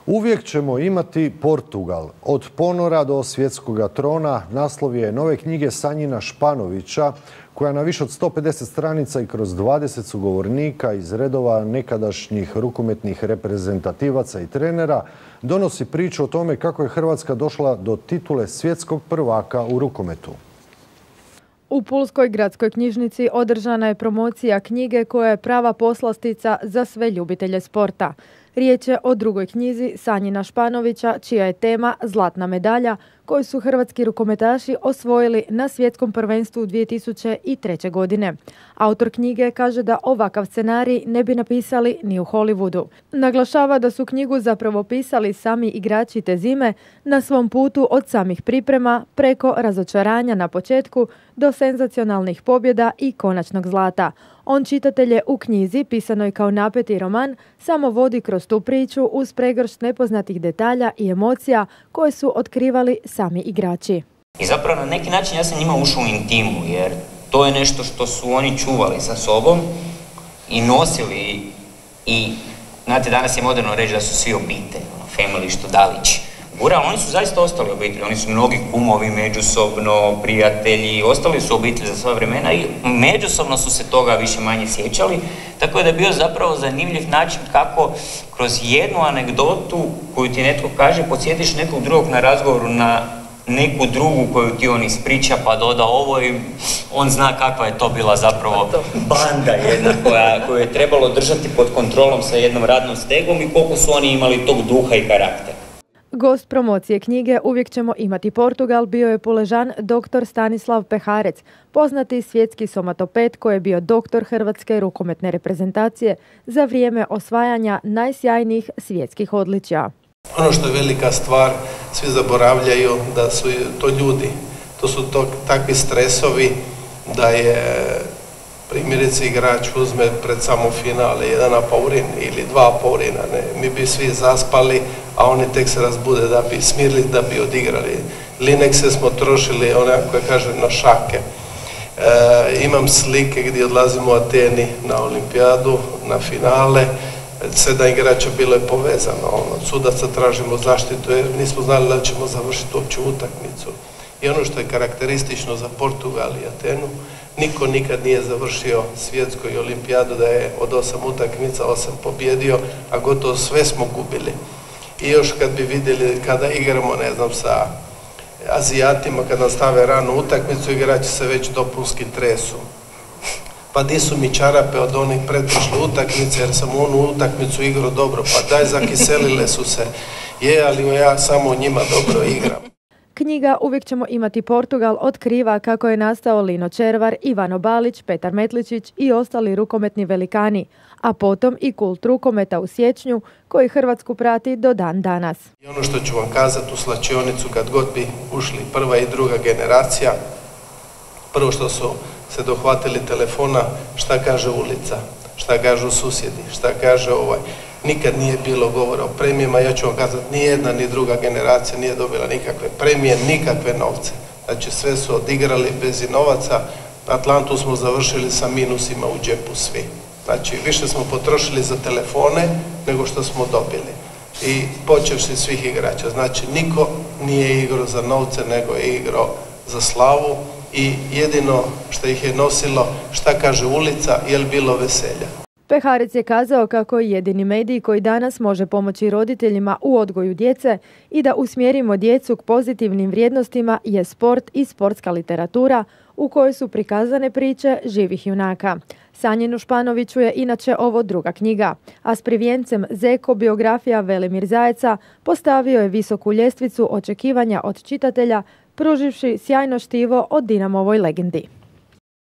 Uvijek ćemo imati Portugal. Od ponora do svjetskoga trona naslov je nove knjige Sanjina Španovića, koja na više od 150 stranica i kroz 20 sugovornika iz redova nekadašnjih rukometnih reprezentativaca i trenera donosi priču o tome kako je Hrvatska došla do titule svjetskog prvaka u rukometu. U Pulskoj gradskoj knjižnici održana je promocija knjige koja je prava poslastica za sve ljubitelje sporta. Riječ je o drugoj knjizi Sanjina Španovića, čija je tema zlatna medalja koju su hrvatski rukometaši osvojili na svjetskom prvenstvu 2003. godine. Autor knjige kaže da ovakav scenarij ne bi napisali ni u Hollywoodu. Naglašava da su knjigu zapravo pisali sami igrači te zime na svom putu od samih priprema preko razočaranja na početku do senzacionalnih pobjeda i konačnog zlata. On čitatelje u knjizi, pisanoj kao napeti roman, samo vodi kroz tu priču uz pregršt nepoznatih detalja i emocija koje su otkrivali sami igrači. I zapravo na neki način ja sam njima ušao u intimu, jer to je nešto što su oni čuvali sa sobom i nosili. I znate, danas je moderno reći da su svi obitelj, family što dalić. Ali oni su zaista ostali obitelji, oni su mnogi kumovi međusobno, prijatelji, ostali su obitelji za sva vremena i međusobno su se toga više manje sjećali, tako da je bio zapravo zanimljiv način kako kroz jednu anegdotu koju ti netko kaže, podsjetiš nekog drugog na razgovoru na neku drugu koju ti on ispriča pa doda ovo i on zna kakva je to bila zapravo banda jedna koju je trebalo držati pod kontrolom sa jednom radnom stegom i koliko su oni imali tog duha i karaktera. Gost promocije knjige Uvijek ćemo imati Portugal bio je Puležan dr. Stanislav Peharec, poznati svjetski somatoped koji je bio doktor hrvatske rukometne reprezentacije za vrijeme osvajanja najsjajnijih svjetskih odličja. Ono što je velika stvar, svi zaboravljaju da su to ljudi. To su takvi stresovi da je primjerice igrač uzme pred samo finale jedan apaurin ili dva apaurina, mi bi svi zaspali, a oni tek se razbude da bi smirili, da bi odigrali. Linekse smo trošili, onako kaže, na šake. Imam slike gdje odlazimo u Ateni na olimpijadu, na finale, 7 igrača bilo je povezano, od sudaca tražimo zaštitu jer nismo znali da ćemo završiti uopće utakmicu. I ono što je karakteristično za Portugal i Atenu, niko nikad nije završio svjetsku i olimpijadu da je od 8 utakmica 8 pobjedio, a gotovo sve smo gubili. I još kad bi vidjeli kada igramo, ne znam, sa Azijatima, kad nam stave ranu utakmicu, igrači se već dopunski tresu. Pa di su mi čarape od onih pretprošle utakmice, jer sam u onu utakmicu igrao dobro, pa daj, zakiselile su se. Je, ali ja samo u njima dobro igram. Knjiga Uvijek ćemo imati Portugal otkriva kako je nastao Lino Červar, Ivano Balić, Petar Metličić i ostali rukometni velikani, a potom i kult rukometa u siječnju koji Hrvatsku prati do dan danas. I ono što ću vam kazati u slačionicu kad god bi ušli prva i druga generacija, prvo što su se dohvatili telefona, šta kaže ulica, šta kažu susjedi, šta kaže ovaj. Nikad nije bilo govora o premijama, ja ću vam kazati, ni jedna ni druga generacija nije dobila nikakve premije, nikakve novce. Znači sve su odigrali bez novaca, Atlantu smo završili sa minusima u džepu svi. Znači više smo potrošili za telefone nego što smo dobili. I počevši svih igrača, znači niko nije igrao za novce nego je igrao za slavu i jedino što ih je nosilo, šta kaže ulica, je li bilo veselja. Peharec je kazao kako je jedini medij koji danas može pomoći roditeljima u odgoju djece i da usmjerimo djecu k pozitivnim vrijednostima je sport i sportska literatura u kojoj su prikazane priče živih junaka. Sanjinu Španoviću je inače ovo druga knjiga, a s privijencem Zeko biografija Velimir Zajeca postavio je visoku ljestvicu očekivanja od čitatelja, pruživši sjajno štivo o Dinamovoj legendi.